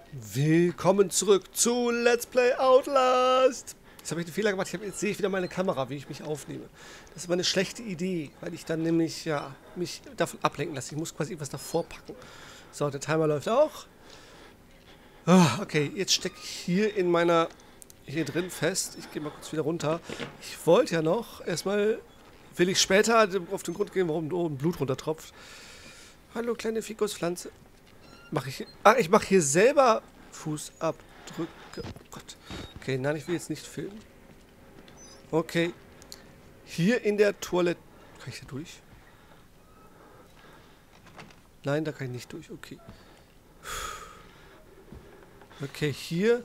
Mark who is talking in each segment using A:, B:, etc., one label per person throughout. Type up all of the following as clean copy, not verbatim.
A: Willkommen zurück zu Let's Play Outlast. Jetzt habe ich einen Fehler gemacht. Jetzt sehe ich wieder meine Kamera, wie ich mich aufnehme. Das ist aber eine schlechte Idee, weil ich dann nämlich ja mich davon ablenken lasse. Ich muss quasi etwas davor packen. So, der Timer läuft auch. Oh, okay, jetzt stecke ich hier in meiner hier drin fest. Ich gehe mal kurz wieder runter. Ich wollte ja noch erstmal, will ich später auf den Grund gehen, warum oben Blut runtertropft. Hallo kleine Fikuspflanze. Ich mache hier selber Fußabdrücke. Oh Gott. Okay, nein, ich will jetzt nicht filmen. Okay. Hier in der Toilette. Kann ich da durch? Nein, da kann ich nicht durch. Okay. Okay, hier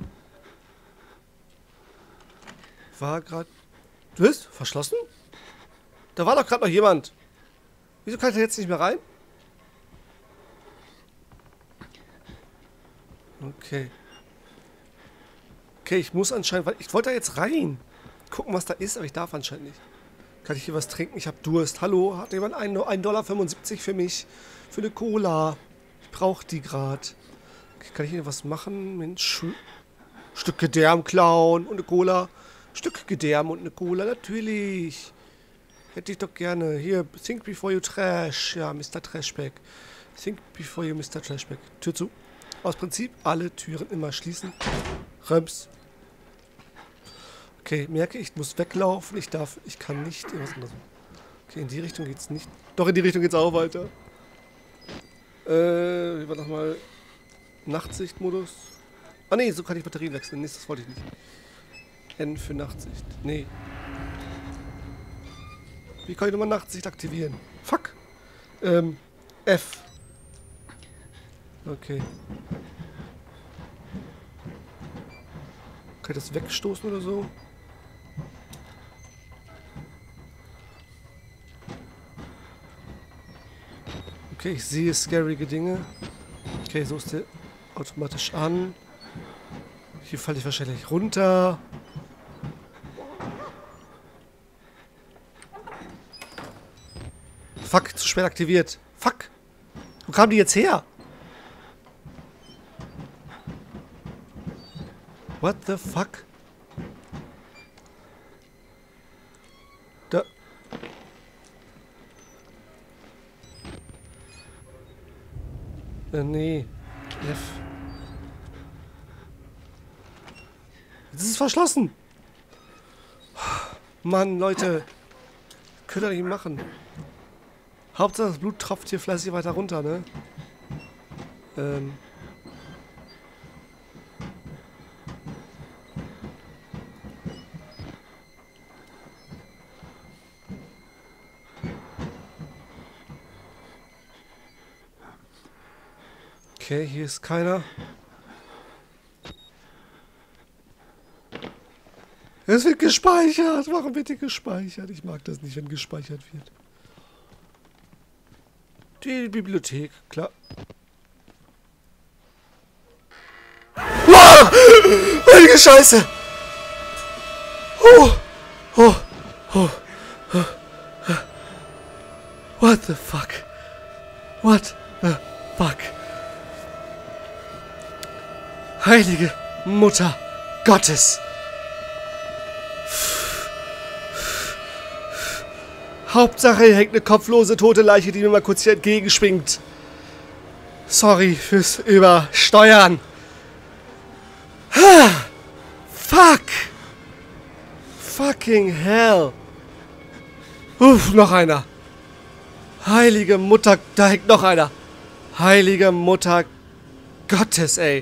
A: war gerade... Du bist verschlossen? Da war doch gerade noch jemand. Wieso kann ich da jetzt nicht mehr rein? Okay. Okay, ich muss anscheinend... Ich wollte da jetzt rein. Gucken, was da ist, aber ich darf anscheinend nicht. Kann ich hier was trinken? Ich habe Durst. Hallo, hat jemand $1,75 für mich? Für eine Cola. Ich brauche die gerade. Okay, kann ich hier was machen? Mensch. Stück Gedärm klauen und eine Cola. Stück Gedärm und eine Cola, natürlich. Hätte ich doch gerne. Hier, think before you trash. Ja, Mr. Trashback. Think before you Mr. Trashback. Tür zu. Aus Prinzip alle Türen immer schließen. Röms. Okay, merke, ich muss weglaufen. Ich kann nicht. Okay, in die Richtung geht's nicht. Doch, in die Richtung geht's auch weiter. Wie war nochmal? Nachtsichtmodus. Ah ne, so kann ich Batterien wechseln. Nee, das wollte ich nicht. N für Nachtsicht. Nee. Wie kann ich nochmal Nachtsicht aktivieren? Fuck. F. Okay. Kann ich das wegstoßen oder so? Okay, ich sehe scarige Dinge. Okay, so ist der automatisch an. Hier falle ich wahrscheinlich runter. Fuck, zu spät aktiviert. Fuck. Wo kamen die jetzt her? What the fuck? Da. Nee. F. Jetzt ist es verschlossen. Mann, Leute. Könnt ihr nicht machen. Hauptsache das Blut tropft hier fleißig weiter runter, ne? Okay, hier ist keiner. Es wird gespeichert. Warum wird hier gespeichert? Ich mag das nicht, wenn gespeichert wird. Die Bibliothek, klar. Wow! Heilige Scheiße! Oh! Oh! Oh! Oh! What the fuck? What the fuck? Heilige Mutter Gottes! Hauptsache, hier hängt eine kopflose, tote Leiche, die mir mal kurz hier entgegenschwingt. Sorry fürs Übersteuern. Fuck! Fucking hell! Uff, noch einer. Heilige Mutter, da hängt noch einer. Heilige Mutter Gottes, ey.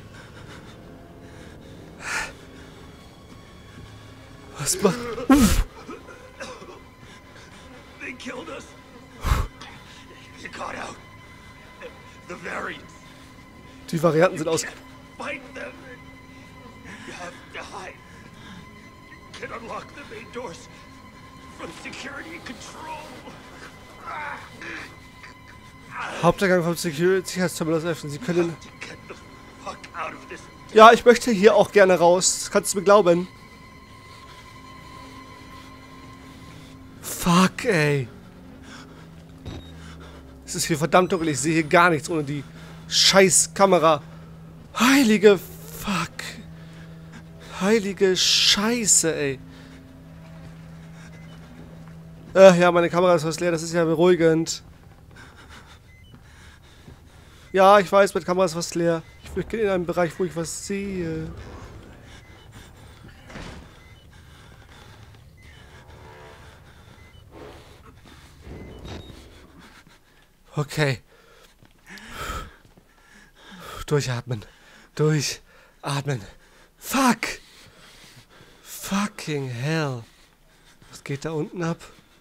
A: Was macht... Uff. Die Varianten sind aus... Haupteingang vom Sicherheitsterminal öffnen. Sie können... Ja, ich möchte hier auch gerne raus. Das kannst du mir glauben. Fuck, ey. Es ist hier verdammt dunkel. Ich sehe hier gar nichts ohne die scheiß Kamera. Heilige Fuck. Heilige Scheiße, ey. Ja, meine Kamera ist fast leer, das ist ja beruhigend. Ja, ich weiß, meine Kamera ist fast leer. Ich bin in einem Bereich, wo ich was sehe. Okay. Durchatmen. Durchatmen. Fuck! Fucking hell. Was geht da unten ab?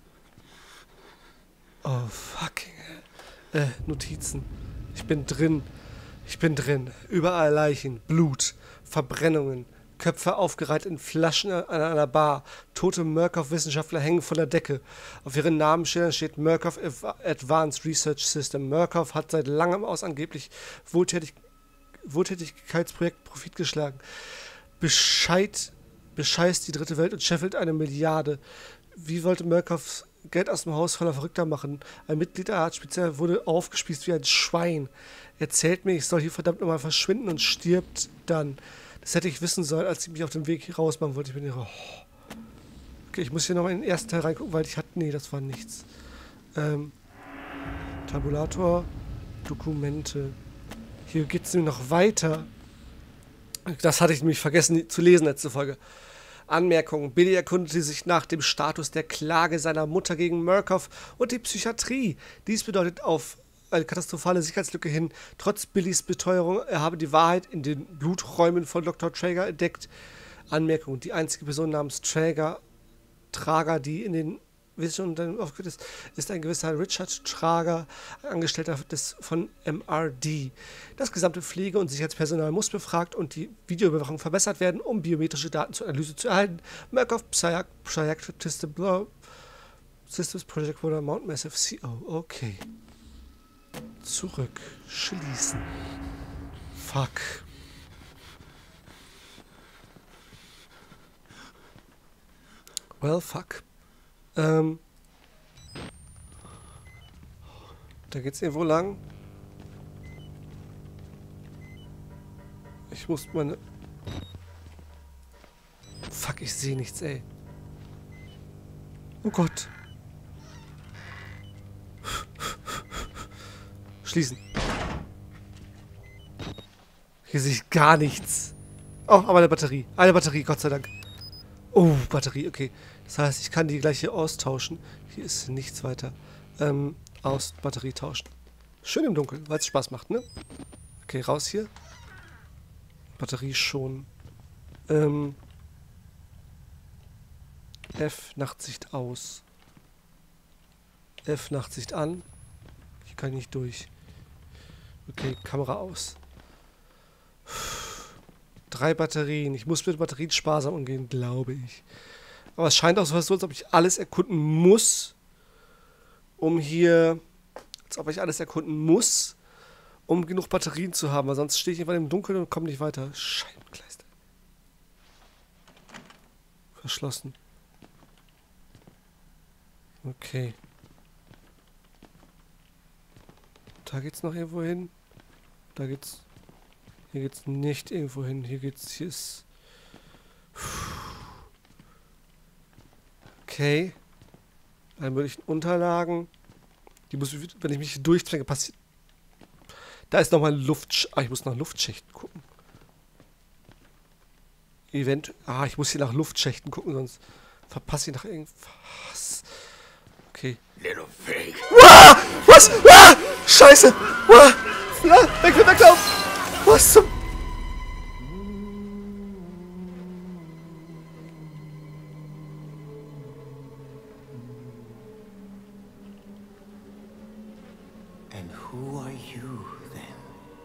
A: Oh, fucking hell. Notizen. Ich bin drin. Ich bin drin. Überall Leichen, Blut, Verbrennungen, Köpfe aufgereiht in Flaschen an einer Bar. Tote Murkoff-Wissenschaftler hängen von der Decke. Auf ihren Namensschildern steht Murkoff Advanced Research System. Murkoff hat seit langem aus angeblich Wohltätigkeitsprojekt Profit geschlagen. Bescheißt die dritte Welt und scheffelt 1 Milliarde. Wie wollte Murkoff Geld aus dem Haus voller Verrückter machen? Ein Mitglied der Art Spezial wurde aufgespießt wie ein Schwein. Erzählt mir, ich soll hier verdammt nochmal verschwinden und stirbt dann. Das hätte ich wissen sollen, als ich mich auf dem Weg hier rausmachen wollte. Ich bin hier... Oh. Okay, ich muss hier nochmal in den ersten Teil reingucken, weil ich hatte... Nee, das war nichts. Tabulator, Dokumente. Hier geht es nämlich noch weiter. Das hatte ich nämlich vergessen zu lesen letzte Folge. Anmerkung. Billy erkundete sich nach dem Status der Klage seiner Mutter gegen Murkoff und die Psychiatrie. Dies bedeutet auf eine katastrophale Sicherheitslücke hin. Trotz Billys Beteuerung, er habe die Wahrheit in den Bluträumen von Dr. Trager entdeckt. Anmerkung. Die einzige Person namens Trager, die in den Wissenschaften aufgeführt ist ein gewisser Richard Trager, Angestellter von MRD. Das gesamte Pflege- und Sicherheitspersonal muss befragt und die Videoüberwachung verbessert werden, um biometrische Daten zur Analyse zu erhalten. Murkoff Systems Project Water Mount Massive CO. Okay. Zurück. Schließen. Fuck. Well, fuck. Da geht's irgendwo lang. Ich muss meine... Fuck, ich sehe nichts, ey. Oh Gott. Schließen. Hier sehe ich gar nichts. Oh, aber eine Batterie. Eine Batterie, Gott sei Dank. Oh, Batterie, okay. Das heißt, ich kann die gleich hier austauschen. Hier ist nichts weiter. Aus Batterie tauschen. Schön im Dunkeln, weil es Spaß macht, ne? Okay, raus hier. Batterie schon. F, Nachtsicht aus. F, Nachtsicht an. Hier kann ich nicht durch. Okay, Kamera aus. 3 Batterien. Ich muss mit Batterien sparsam umgehen, glaube ich. Aber es scheint auch so, als ob ich alles erkunden muss, um hier... Als ob ich alles erkunden muss, um genug Batterien zu haben, weil sonst stehe ich einfach im Dunkeln und komme nicht weiter. Scheibenkleister. Verschlossen. Okay. Da geht's noch irgendwo hin. Da geht's... Hier geht's nicht irgendwo hin. Hier geht's... Hier ist... Okay. Alle möglichen Unterlagen. Die muss, wenn ich mich hier durchzwänge, passiert... Da ist nochmal Luft... Ah, ich muss nach Luftschächten gucken. ich muss hier nach Luftschächten gucken, sonst verpasse ich nach irgendwas. Okay.
B: Little pig.
A: Uah! Was? Ah! Scheiße! Uah! Weglaufen! Was zum...
B: And who are you then?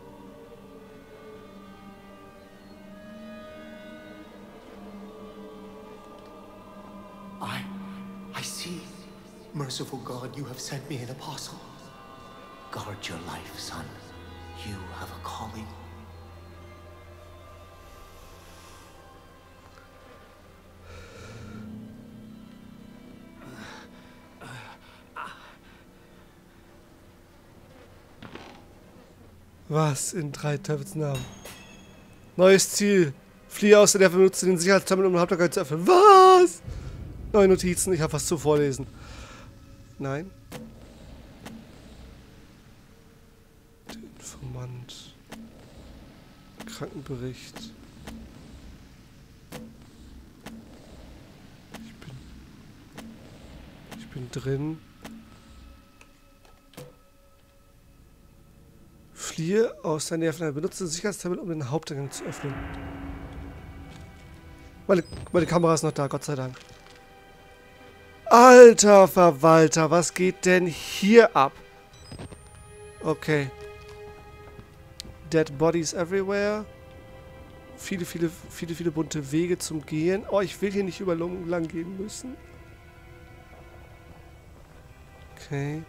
B: I see. Merciful God, you have sent me an apostle. Guard your life, son. You have a calling.
A: Was in 3 Teufels Namen? Neues Ziel. Fliehe aus der Nerven, benutze den Sicherheitsterminal, um Haupteingang zu öffnen. Was? Neue Notizen, ich habe was zu vorlesen. Nein. Der Informant. Krankenbericht. Ich bin drin. Fliehe aus der Nerven, benutze den Sicherheitsterminal, um den Haupteingang zu öffnen. Meine Kamera ist noch da, Gott sei Dank. Alter Verwalter, was geht denn hier ab? Okay. Dead bodies everywhere. Viele bunte Wege zum Gehen. Oh, ich will hier nicht über lang gehen müssen. Okay.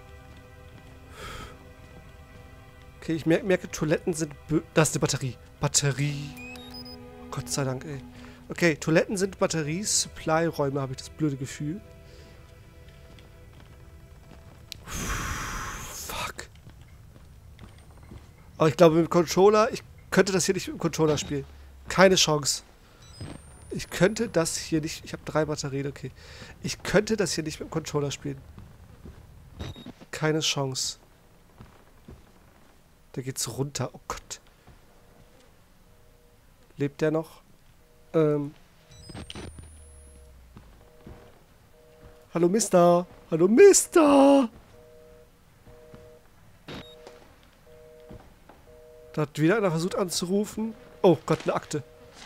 A: Okay, ich merke, Toiletten sind... Das ist eine Batterie. Batterie. Gott sei Dank, ey. Okay, Toiletten sind Batteries. Supply-Räume habe ich das blöde Gefühl. Fuck. Aber ich glaube, mit dem Controller... Ich könnte das hier nicht mit dem Controller spielen. Keine Chance. Ich könnte das hier nicht... Ich habe 3 Batterien, okay. Ich könnte das hier nicht mit dem Controller spielen. Keine Chance. Da geht's runter. Oh Gott. Lebt der noch? Hallo Mister. Hallo Mister. Da hat wieder einer versucht anzurufen. Oh Gott, eine Akte.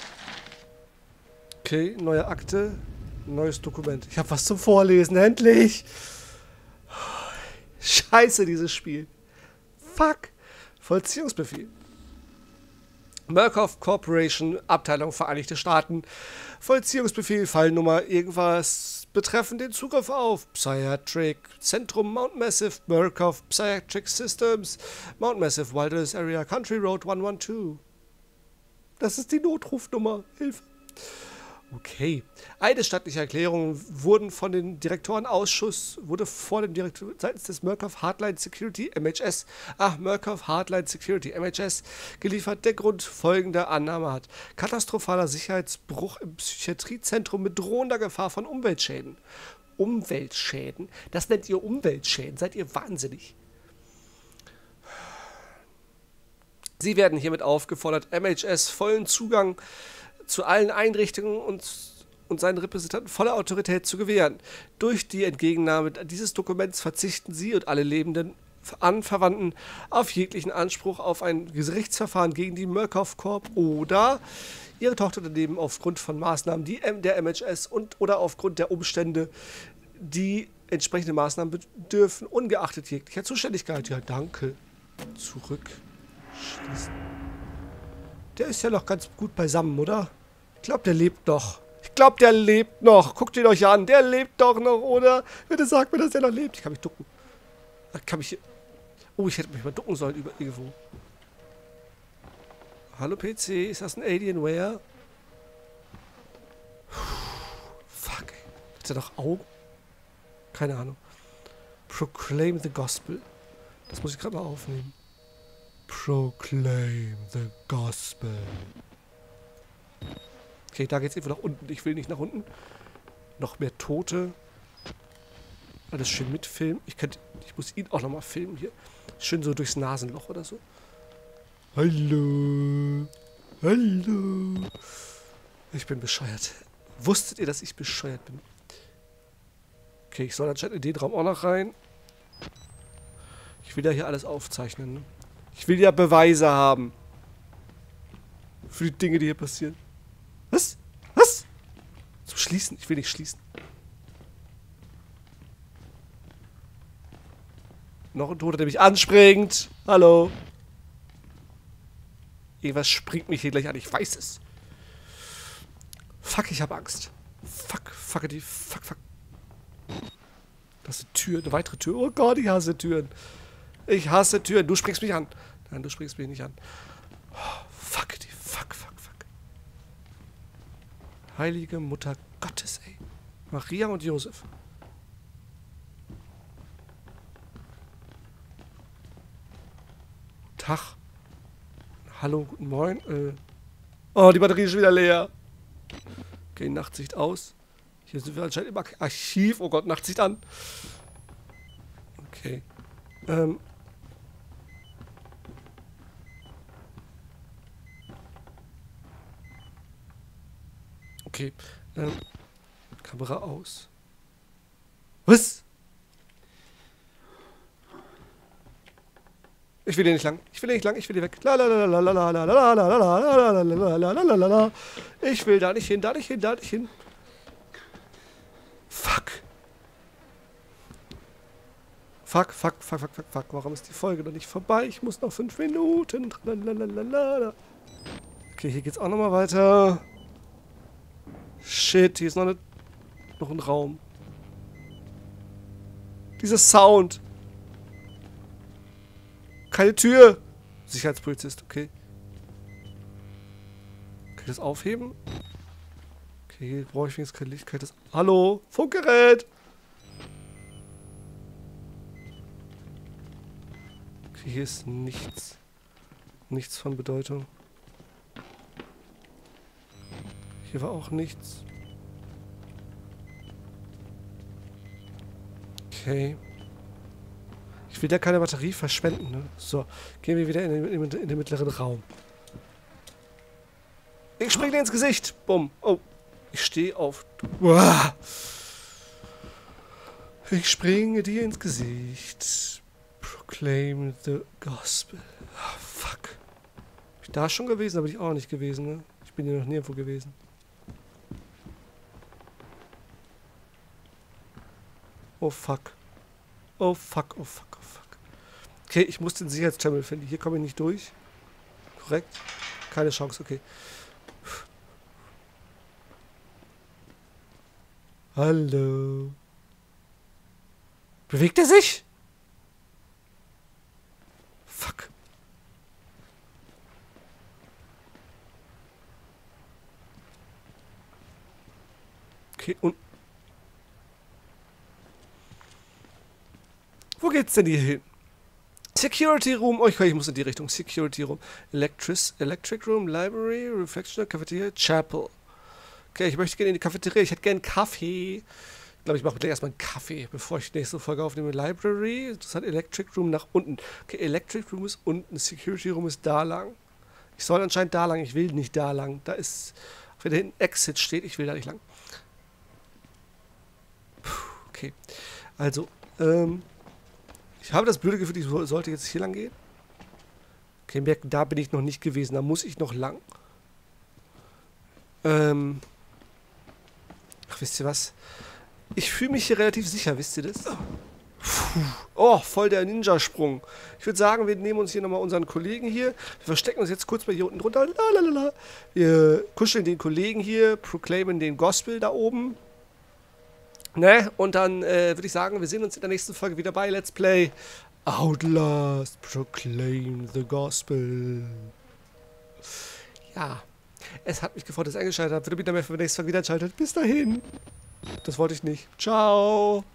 A: Okay, neue Akte. Neues Dokument. Ich habe was zum Vorlesen. Endlich. Scheiße, dieses Spiel. Fuck. Vollziehungsbefehl. Murkoff Corporation, Abteilung Vereinigte Staaten. Vollziehungsbefehl, Fallnummer, irgendwas betreffend den Zugriff auf Psychiatric Zentrum Mount Massive, Murkoff Psychiatric Systems, Mount Massive Wilderness Area, Country Road 112. Das ist die Notrufnummer. Hilfe. Okay. Eidesstattliche Erklärungen wurden von dem Direktorenausschuss, wurde vor dem Direktor seitens des Murkoff Hardline Security, MHS, Murkoff Hardline Security, MHS, geliefert, der Grund folgender Annahme hat. Katastrophaler Sicherheitsbruch im Psychiatriezentrum mit drohender Gefahr von Umweltschäden. Umweltschäden? Das nennt ihr Umweltschäden? Seid ihr wahnsinnig? Sie werden hiermit aufgefordert, MHS vollen Zugang zu allen Einrichtungen und seinen Repräsentanten volle Autorität zu gewähren. Durch die Entgegennahme dieses Dokuments verzichten sie und alle lebenden Anverwandten auf jeglichen Anspruch auf ein Gerichtsverfahren gegen die Murkoff Corp oder ihre Tochterunternehmen aufgrund von Maßnahmen der MHS oder aufgrund der Umstände, die entsprechende Maßnahmen bedürfen, ungeachtet jeglicher Zuständigkeit. Ja, danke. Zurückschließen. Der ist ja noch ganz gut beisammen, oder? Ich glaube, der lebt noch. Ich glaube, der lebt noch. Guckt ihn euch an. Der lebt doch noch, oder? Bitte sagt mir, dass der noch lebt. Ich kann mich ducken. Kann mich hier... Oh, ich hätte mich mal ducken sollen irgendwo. Hallo, PC. Ist das ein Alienware? Fuck. Hat er noch Augen? Keine Ahnung. Proclaim the Gospel. Das muss ich gerade mal aufnehmen. Proclaim the Gospel. Okay, da geht's irgendwo nach unten. Ich will nicht nach unten. Noch mehr Tote. Alles schön mitfilmen. Ich muss ihn auch nochmal filmen hier. Schön so durchs Nasenloch oder so. Hallo. Hallo. Ich bin bescheuert. Wusstet ihr, dass ich bescheuert bin? Okay, ich soll anscheinend in den Raum auch noch rein. Ich will ja hier alles aufzeichnen, ne? Ich will ja Beweise haben. Für die Dinge, die hier passieren. Was? Was? Zum Schließen? Ich will nicht schließen. Noch ein Toter, der mich anspringt. Hallo. Irgendwas springt mich hier gleich an. Ich weiß es. Fuck, ich habe Angst. Fuck, fuckity, fuck, fuck. Das ist eine Tür, eine weitere Tür. Oh Gott, ich hasse Türen. Ich hasse Türen. Du springst mich an. Nein, du springst mich nicht an. Oh, fuckity, fuck, fuck, fuck. Heilige Mutter Gottes, ey. Maria und Josef. Tag. Hallo, guten Morgen. Oh, die Batterie ist schon wieder leer. Okay, Nachtsicht aus. Hier sind wir anscheinend im Archiv. Oh Gott, Nachtsicht an. Okay. Okay. Kamera aus. Was? Ich will hier nicht lang. Ich will hier nicht lang. Ich will hier weg. Ich will da nicht hin, da nicht hin, da nicht hin. Fuck. Fuck. Warum ist die Folge noch nicht vorbei? Ich muss noch 5 Minuten. Okay, hier geht's auch nochmal weiter. Shit, hier ist noch ein Raum. Dieser Sound. Keine Tür. Sicherheitspolizist, okay. Kann ich das aufheben? Okay, hier brauche ich wenigstens kein Licht. Kann ich das... Hallo? Funkgerät! Okay, hier ist nichts. Nichts von Bedeutung. Hier war auch nichts. Okay. Ich will da keine Batterie verschwenden, ne? So, gehen wir wieder in den mittleren Raum. Ich spring dir ins Gesicht. Bumm. Oh, ich stehe auf. Uah. Ich springe dir ins Gesicht. Proclaim the Gospel. Oh, fuck. Bin ich da schon gewesen? Da bin ich auch nicht gewesen, ne? Ich bin hier noch nirgendwo gewesen. Oh fuck. Oh fuck, oh fuck, oh fuck. Okay, ich muss den Sicherheitsterminal finden. Hier komme ich nicht durch. Korrekt. Keine Chance, okay. Hallo. Bewegt er sich? Fuck. Okay, und... Wo geht's denn hier hin? Security Room. Oh, ich muss in die Richtung. Security Room. Electric Room, Library, Reflection, Cafeteria, Chapel. Okay, ich möchte gerne in die Cafeteria. Ich hätte gerne einen Kaffee. Ich glaube, ich mache gleich erstmal einen Kaffee, bevor ich die nächste Folge aufnehme. Library. Das hat Electric Room nach unten. Okay, Electric Room ist unten. Security Room ist da lang. Ich soll anscheinend da lang. Ich will nicht da lang. Da ist, wenn da hinten Exit steht, ich will da nicht lang. Puh, okay. Also, ich habe das blöde Gefühl, ich sollte jetzt hier lang gehen. Okay, merken, da bin ich noch nicht gewesen. Da muss ich noch lang. Ach, wisst ihr was? Ich fühle mich hier relativ sicher, wisst ihr das? Oh, voll der Ninja-Sprung. Ich würde sagen, wir nehmen uns hier nochmal unseren Kollegen hier. Wir verstecken uns jetzt kurz bei hier unten drunter. Lalalala. Wir kuscheln den Kollegen hier, proclaimen den Gospel da oben. Ne? Und dann würde ich sagen, wir sehen uns in der nächsten Folge wieder bei Let's Play Outlast, Proclaim the Gospel. Ja, es hat mich gefreut, dass ihr eingeschaltet habt. Würde mich dann für die nächste Folge wieder einschaltet. Bis dahin. Das wollte ich nicht. Ciao.